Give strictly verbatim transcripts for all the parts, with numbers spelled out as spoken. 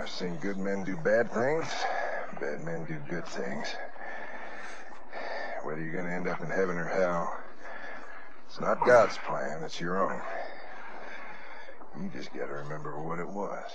I've seen good men do bad things, bad men do good things. Whether you're going to end up in heaven or hell, it's not God's plan, it's your own. You just got to remember what it was.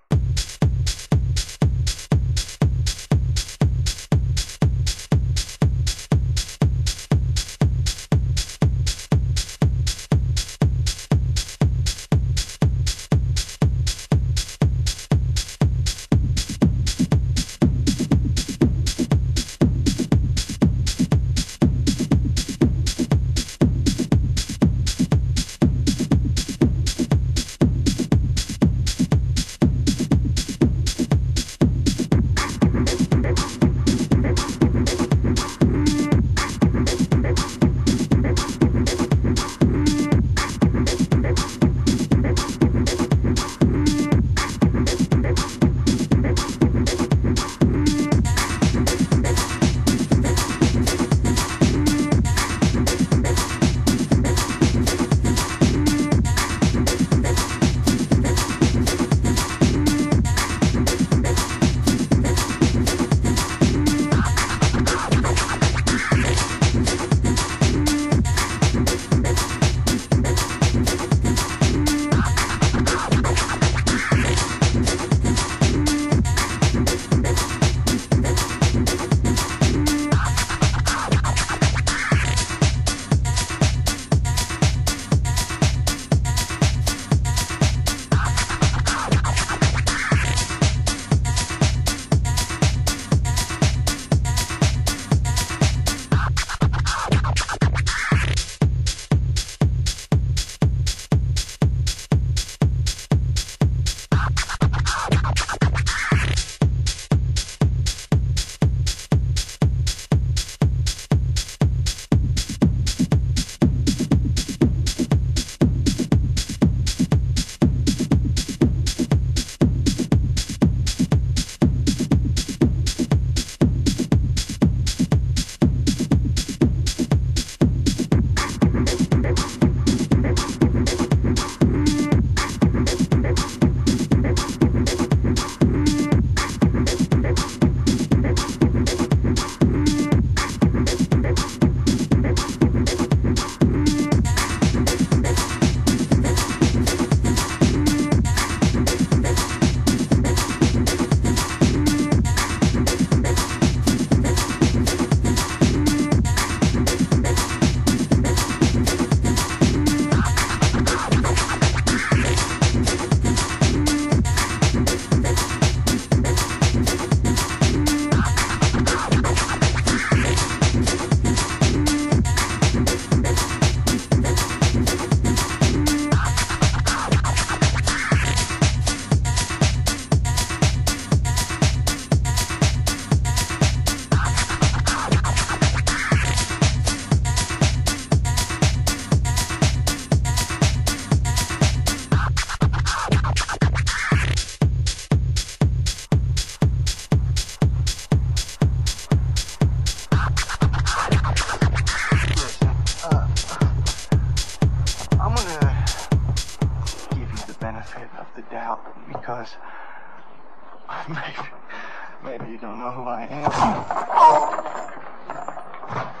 The doubt, because maybe, maybe you don't know who I am.